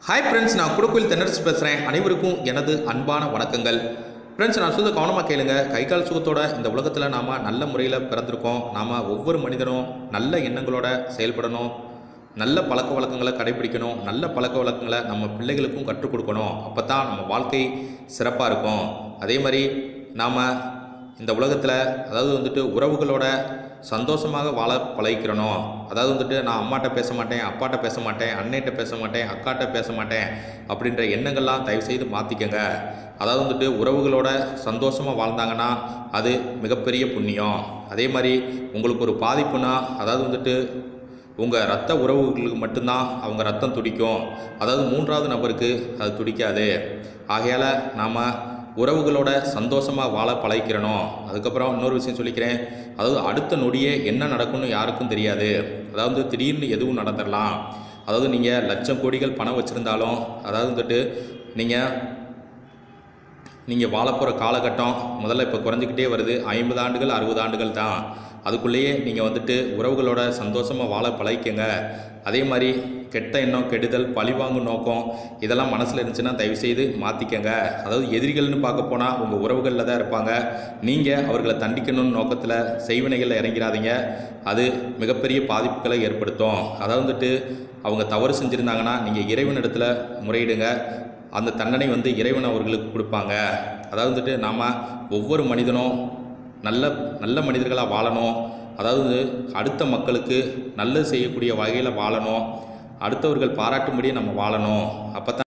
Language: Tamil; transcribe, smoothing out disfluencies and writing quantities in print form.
ஹாய் ஃப்ரெண்ட்ஸ், நான் குடக்கோயில் தென்னரசு பேசுகிறேன். அனைவருக்கும் எனது அன்பான வணக்கங்கள். ஃப்ரெண்ட்ஸ், நான் சொல்ல கவனமாக கேளுங்க. கை கால் சுகத்தோட இந்த உலகத்தில் நாம் நல்ல முறையில் பிறந்திருக்கோம். நாம் ஒவ்வொரு மனிதனும் நல்ல எண்ணங்களோட செயல்படணும், நல்ல பழக்க வழக்கங்களை கடைபிடிக்கணும், நல்ல பழக்க வழக்கங்களை நம்ம பிள்ளைகளுக்கும் கற்றுக் கொடுக்கணும். அப்போ தான் நம்ம வாழ்க்கை சிறப்பாக இருக்கும். அதே மாதிரி நாம் இந்த உலகத்தில் உறவுகளோட சந்தோஷமாக வாழ பழகிக்கிறணும். நான் அம்மாட்ட பேச மாட்டேன், அப்பாட்ட பேச மாட்டேன், அண்ணன்கிட்ட பேச மாட்டேன், அக்காட்ட பேச மாட்டேன் அப்படின்ற எண்ணங்கள்லாம் தயவுசெய்து மாற்றிக்கங்க. உறவுகளோட சந்தோஷமாக வாழ்ந்தாங்கன்னா அது மிகப்பெரிய புண்ணியம். அதே மாதிரி உங்களுக்கு ஒரு பாதிப்புனா உங்கள் இரத்த உறவுகளுக்கு மட்டும்தான் அவங்க ரத்தம் துடிக்கும். மூன்றாவது நபருக்கு அது துடிக்காது. ஆகையால் நாம் உறவுகளோட சந்தோஷமாக வாழ பழகிக்கிறணும். அதுக்கப்புறம் இன்னொரு விஷயம் சொல்லிக்கிறேன். அடுத்த நொடியே என்ன நடக்கும்னு யாருக்கும் தெரியாது. திடீர்னு எதுவும் நடந்துடலாம். நீங்கள் லட்சம் கோடிகள் பணம் வச்சுருந்தாலும் நீங்கள் வாழப்போகிற காலகட்டம் முதல்ல இப்போ குறைஞ்சிக்கிட்டே வருது. 50 ஆண்டுகள் 60 ஆண்டுகள் தான். அதுக்குள்ளேயே நீங்கள் உறவுகளோட சந்தோஷமாக வாழ பழகிக்கங்க. அதே மாதிரி கெட்ட எண்ணம், கெடுதல், பழிவாங்கும் நோக்கம் இதெல்லாம் மனசில் இருந்துச்சுன்னா தயவுசெய்து மாற்றிக்கங்க. எதிரிகள்னு பார்க்க போனால் உங்கள் உறவுகளில் தான் இருப்பாங்க. நீங்கள் அவர்களை தண்டிக்கணும்னு நோக்கத்தில் செய்வினைகளில் இறங்கிறாதீங்க. அது மிகப்பெரிய பாதிப்புகளை ஏற்படுத்தும். அவங்க தவறு செஞ்சுருந்தாங்கன்னா நீங்கள் இறைவனிடத்தில் முறையிடுங்க. அந்த தண்டனை இறைவன் அவர்களுக்கு கொடுப்பாங்க. நாம் ஒவ்வொரு மனிதனும் நல்ல மனிதர்களாக வாழணும். அடுத்த மக்களுக்கு நல்லது செய்யக்கூடிய வகையில் வாழணும். அடுத்தவர்கள் பாராட்டும்படி நம்ம வாழணும். அப்போ